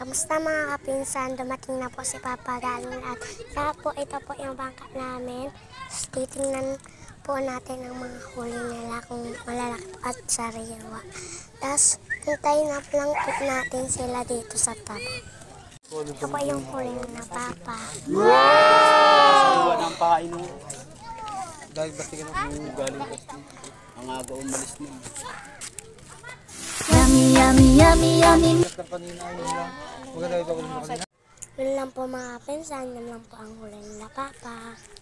Kamusta mga kapinsan? Dumating na po si Papa galing at kaya po ito po yung bangka namin. Titingnan po natin ang mga huli nila kung malalaki at sariwa. Tapos hintayin na lang po natin sila dito sa tabi. Ito po yung huli na Papa. Sariwa ng pain mo. Dahil basta ka na galing kasi ang aga umalis na. Yummy, yummy, yummy, yummy. Yun lang po mga kapinsan, yun lang po ang huli nila Papa.